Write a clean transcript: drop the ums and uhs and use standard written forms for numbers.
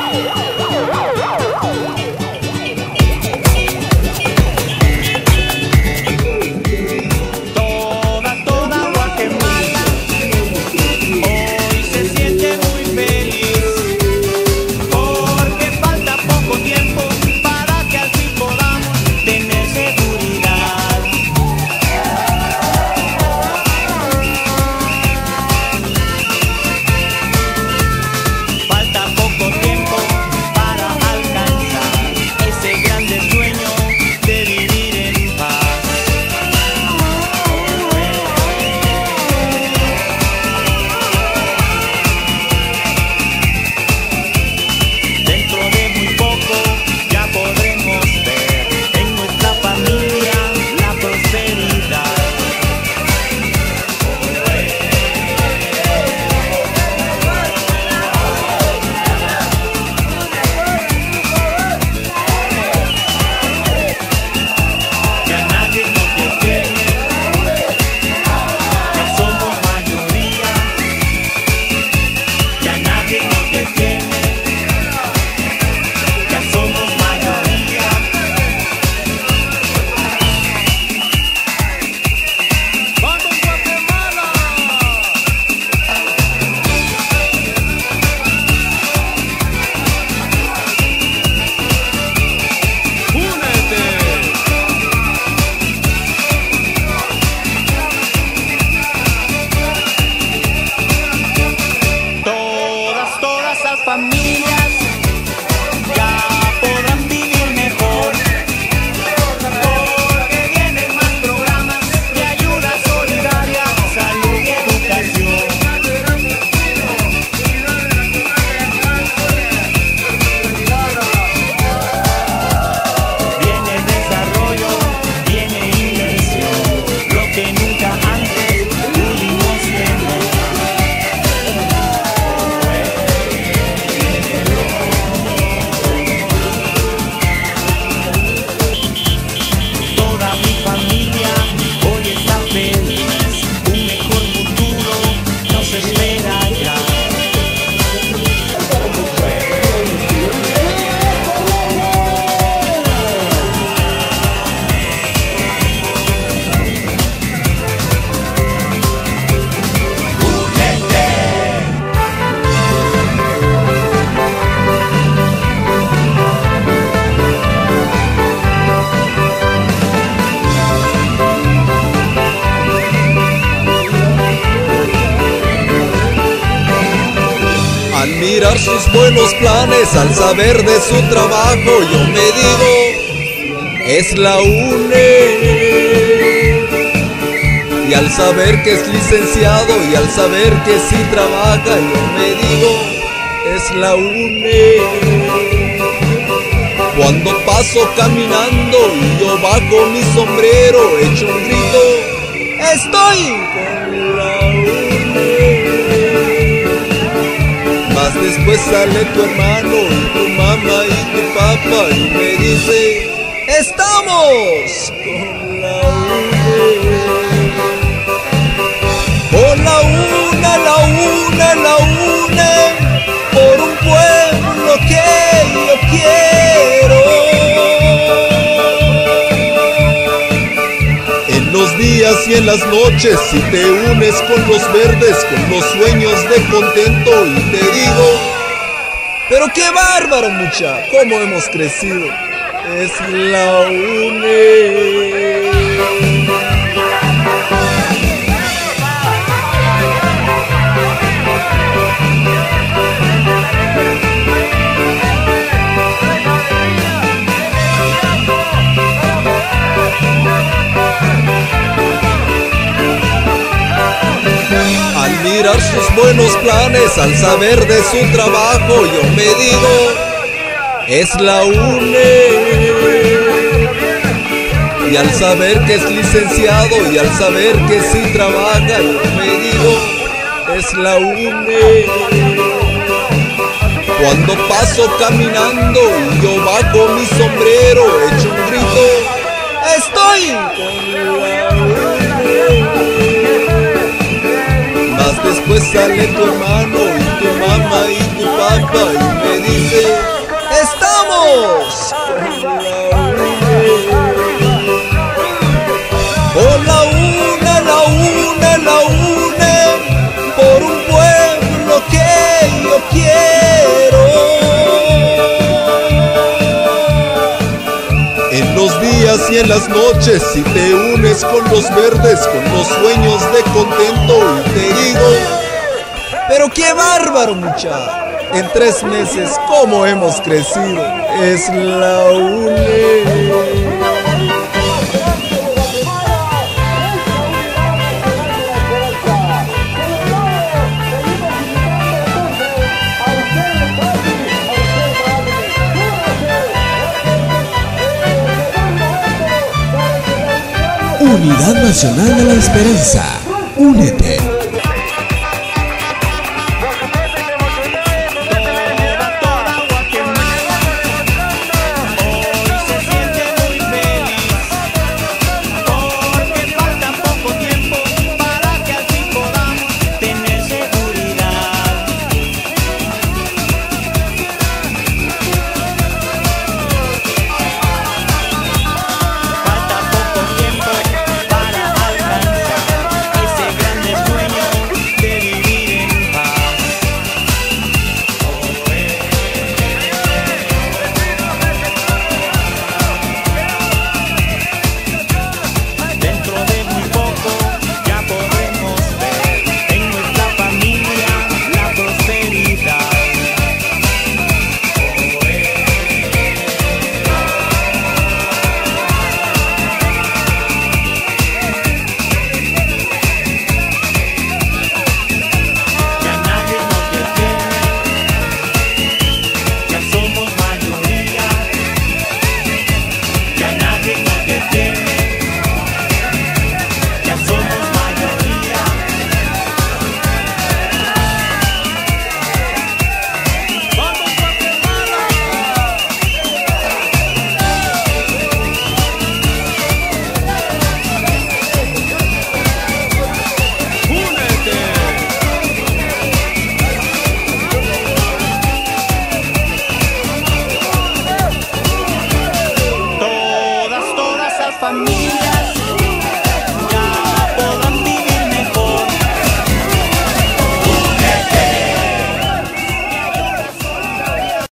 familias ya podrán vivir mejor, porque vienen más programas de ayuda solidaria, salud y educación. Viene desarrollo, viene inversión, lo que nunca antes pudimos tener. Toda mi familia hoy está feliz, un mejor futuro nos espera ya. Al mirar sus buenos planes, al saber de su trabajo, yo me digo, es la UNE. Y al saber que es licenciado y al saber que sí trabaja, yo me digo, es la UNE. Cuando paso caminando y yo bajo mi sombrero, echo un grito, estoy con la UNE. Mas después sale tu hermano y tu mamá y tu papá y me dice, estamos con la UNE. Con la UNE, la UNE, la UNE, por un pueblo que yo quiero. En los días y en las noches, si te unes con los verdes, con los sueños de contento, y te digo, pero qué bárbaro, mucha, cómo hemos crecido, es la UNE. Al mirar sus buenos planes, al saber de su trabajo, yo me digo, es la UNE. Y al saber que es licenciado y al saber que sí trabaja, yo me digo, es la UNE. Cuando paso caminando y yo bajo mi sombrero, echo un grito, estoy con la UNE. Mas después sale tu hermano y tu mamá y tu papá y me dice, y en las noches si te unes con los verdes, con los sueños de contento y te digo, pero qué bárbaro mucha, en 3 meses cómo hemos crecido, es la UNE. Unidad Nacional de la Esperanza. Únete.